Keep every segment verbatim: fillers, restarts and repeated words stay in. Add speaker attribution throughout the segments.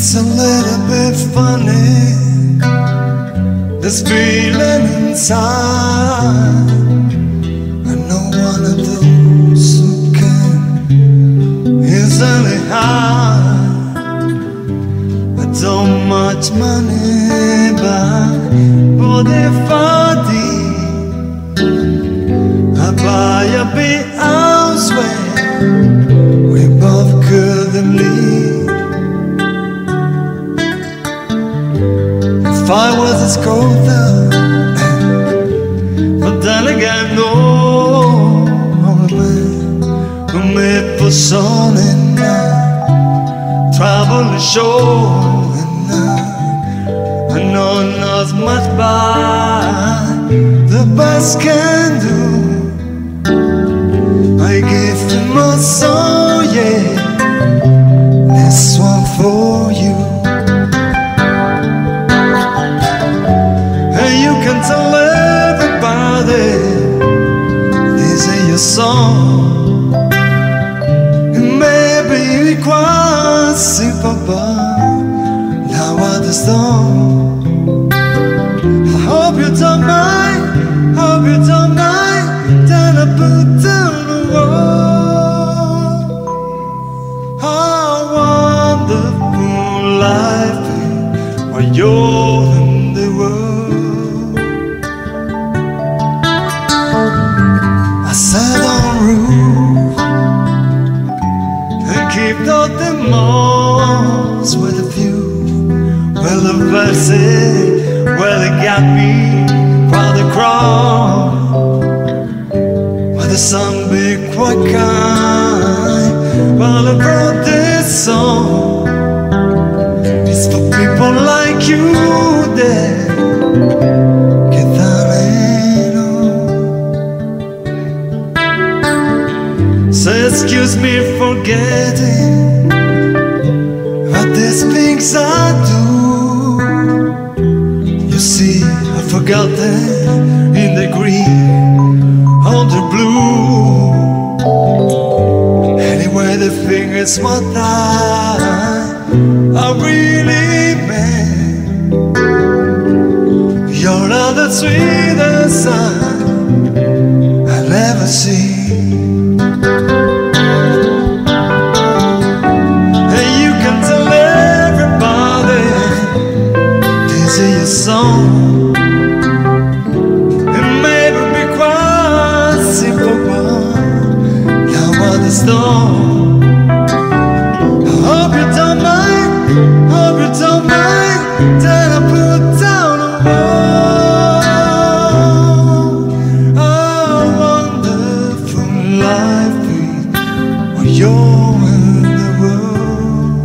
Speaker 1: It's a little bit funny, this feeling inside. I know one of those who can easily hide. I don't much money, but body for thee, I buy a big house where we both could live. If I was a sculptor, but then again, no, I'm a man who made for sun and night, travel the show and night. I know not much by the best can do. I give him my soul, yeah, this one for you. Tell everybody this is your song. It may be quite simple, but now I understand. I hope you don't mind, hope you don't mind that I put down the wall. How wonderful life is when you're in the world. I sat on roof and kept out the malls with a view. Well, the verses, well, it got me by the crowd. Where the sun be quite kind. Well, I brought this song. It's for people like you that get down and on. So excuse me for getting about these things I do. You see, I forgot them in the green, on the blue. Anyway, the thing is what I, I really meant. You're not the sweetest sign I'll ever see. Song. It may be quite simple, but now I understand. I hope you don't mind, hope you don't mind that I put down a wall. How wonderful life is when you're in the world.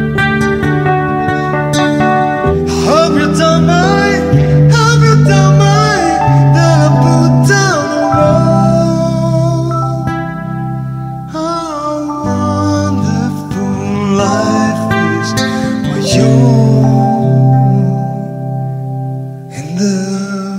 Speaker 1: I hope you don't mind, hope you don't mind that I put down a wall. How wonderful life is when you're in the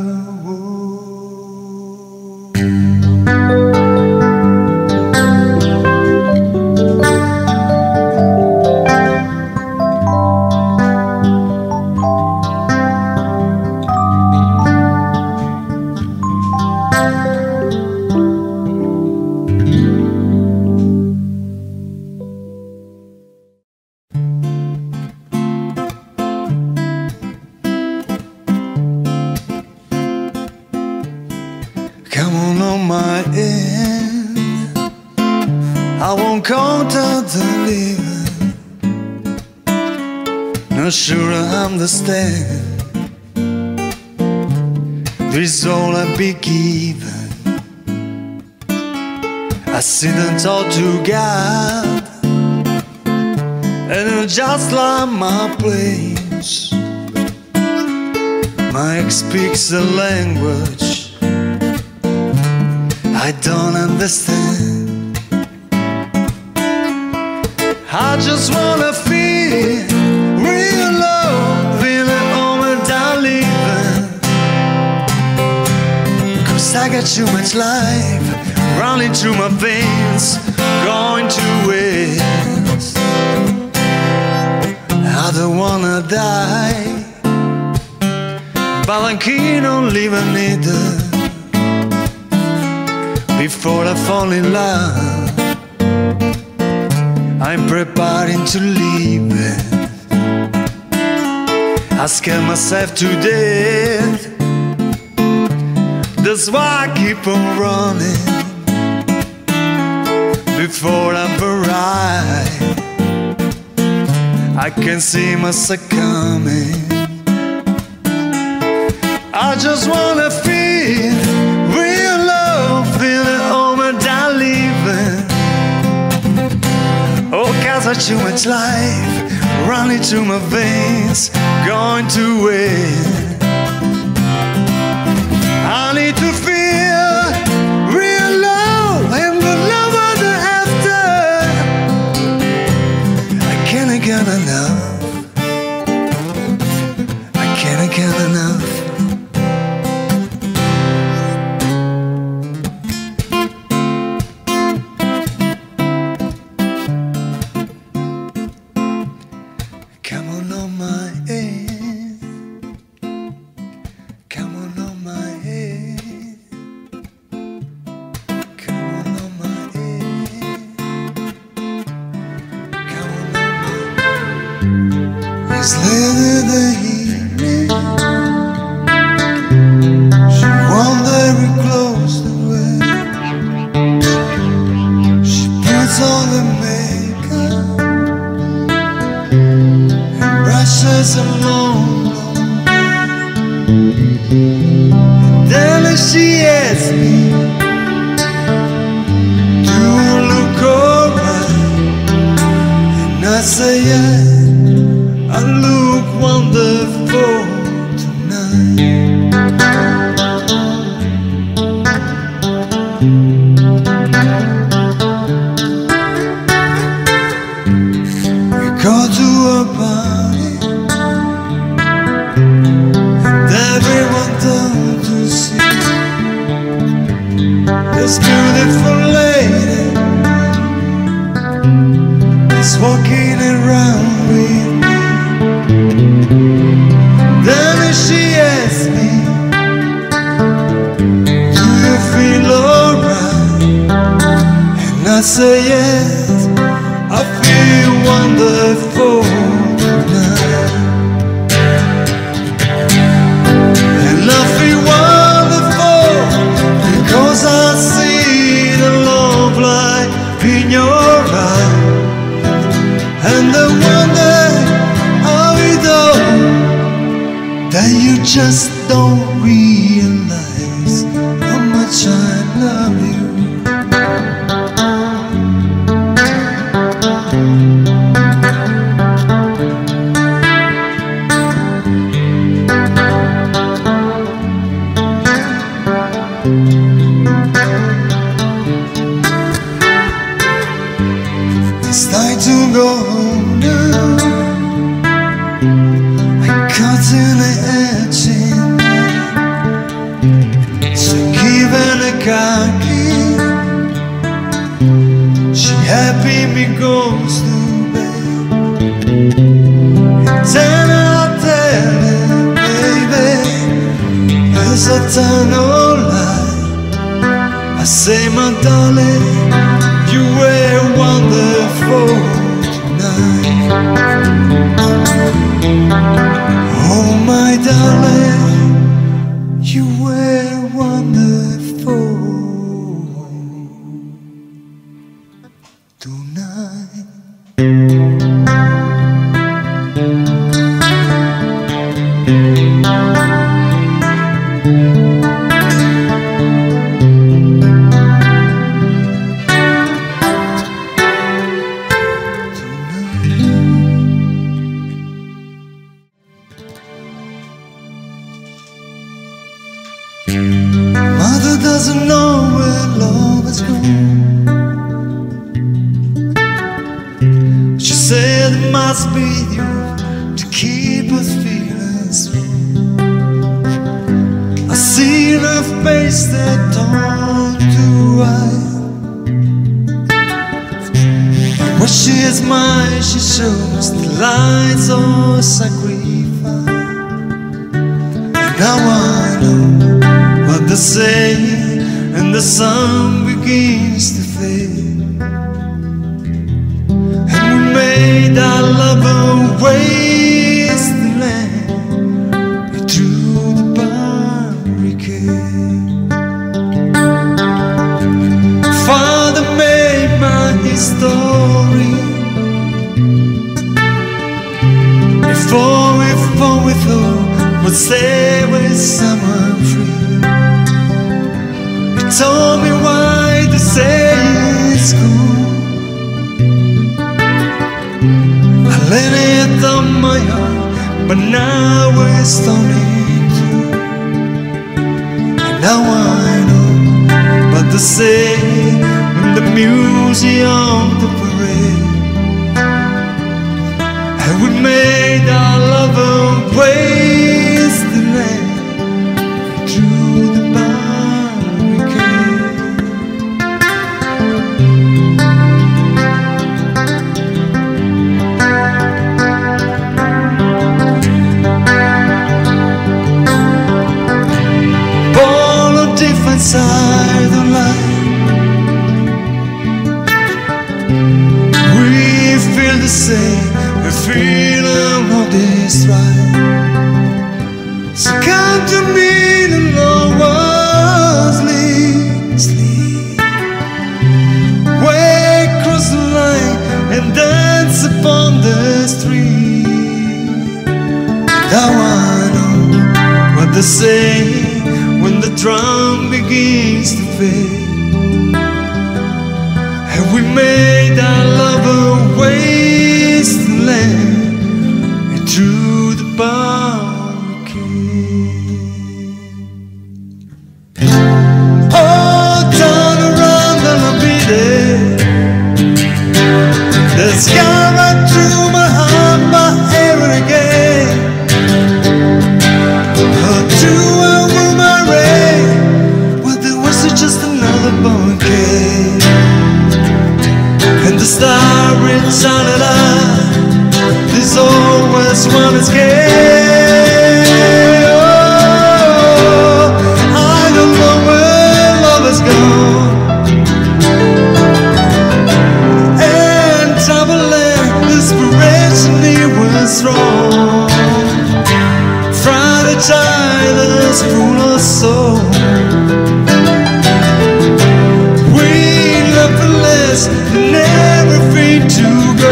Speaker 1: come on on my end. I won't count out the living. Not sure I understand. This is all I be given. I sit and talk to God, and I just like my place. Mike speaks a language I don't understand. I just wanna feel real love, feel it all without leaving. Cause I got too much life running through my veins, going to waste. I don't wanna die, but I'm keen on living it before I fall in love. I'm preparing to leave it. I scare myself to death. That's why I keep on running before I've arrived. I can see myself coming. I just wanna feel real love, feel the moment I live in. Oh, cause I too much life running through my veins, going to win. I need to feel real love and the love of the after. I can't get enough. I can't get enough. Come on on my head, come on on my head, come on on my head, come on on my head. It's late in the evening, she won't very close the way. She puts on the makeup, brushes along, then she asks me, do you look alright? And I say, yeah, I look wonderful tonight. We go to a party, everyone down to see this beautiful lady is walking around with me. Then she asks me, do you feel alright? And I say yes, I feel wonderful tonight. And I feel wonderful because I see the love light in your eyes, and the wonder of it all, that you just don't realize how much I love you. It's time to go home now. I'm caught in the etching, so given a car key, she happy me goes to bed. And then I'll tell her, baby, as I turn on light, I say, my darling, you were wonderful tonight. Oh, my darling, you were wonderful tonight. Mother doesn't know where love has gone. She said it must be you to keep us feeling strong. I see her face that turned to white. Was she is mine, she shows the lights of sacrifice. And now I know what they say, and the sun begins to fade. And we made our love a wasteland through the barricade. Father made my story before we fall with all, but stay with someone free. He told me why to say it's cool. I let it on my heart, but now it's turning true. And now I know what to say in the museum, the parade. And we made our love a wasteland through the barricade. Born on different sides of life, we feel the same. The freedom of this right. So come to me and no one sleep, sleep. Way across the line and dance upon the street. Now I know what they say when the drum begins to fade. And we made our love a wasteland and through the barricade. Oh, turn around and I'll be there. The sky right through my heart, my hair again. Oh, to a woman ray, well, there was just another bouquet. And the star reaches out at us. There's always one escape. Oh, I don't know where love has gone. And traveling, inspiration he was wrong. Friday child is full of soul. We love the less and everything to go.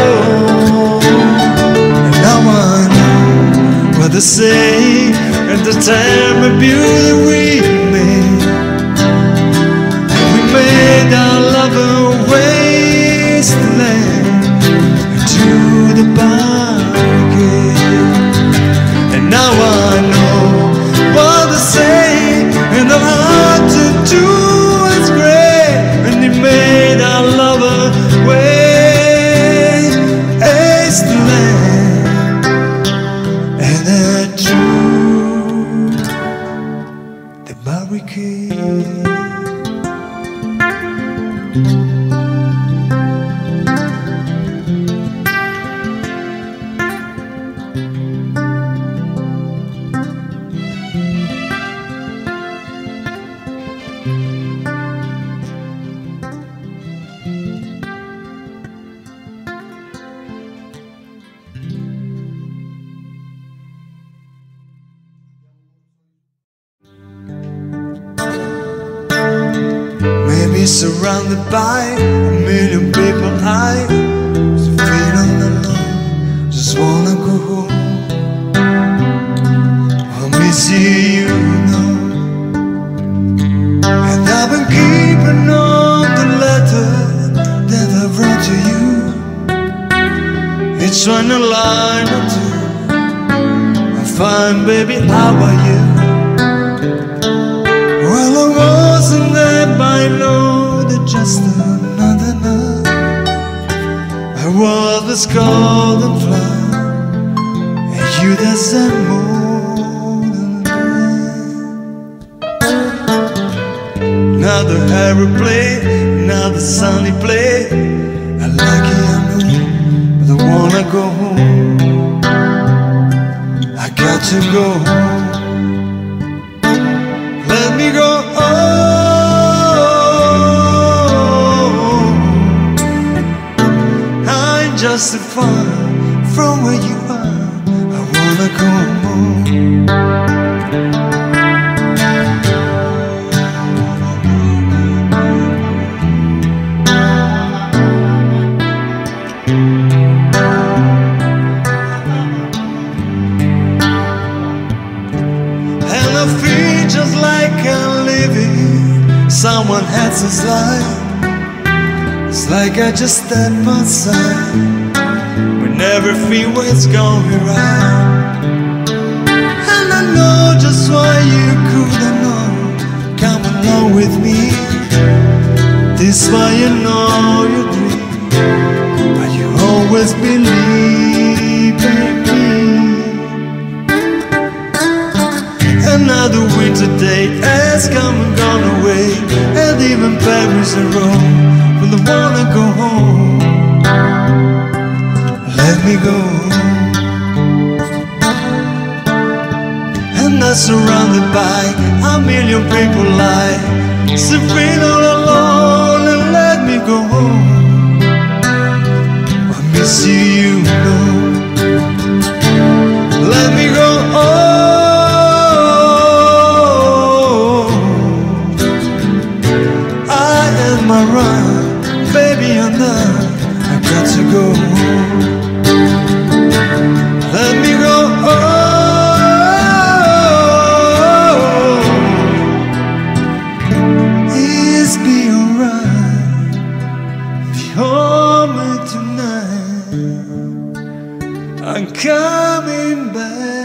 Speaker 1: And now I know what they say, and the time of beauty we made. And we made our love a wasteland to the barricade. And now I know what they say, and the heart to do is great. And he made our love a wasteland and then through the barricade. Surrounded by a million people, I just feel all alone. Just wanna go home. I'll miss you, you know. And I've been keeping on the letter that I wrote to you. It's one a line or two. I'm fine, baby, how are you? Well, I wasn't there by no, just another night. I was the golden fly, and you dancing more than that. Now the aeroplane, now the sunny play. I like it, I know wanna go home. I got to go home. Let me go home. I'm just so far from where you are. I wanna go home. Just like I'm living someone else's life. It's like I just step outside, but never feel where it's gonna be right. And I know just why you couldn't know. Come along with me. This why you know you dream, but you always believe in me. Another winter day has come and gone away, and even Paris and Rome will wanna go home. Let me go. And I'm surrounded by a million people like so feel all alone, and let me go home. I miss you, you know. Let me go home. My run, baby, I'm done. I got to go home. Let me go home. It's be alright. Be home tonight. I'm coming back.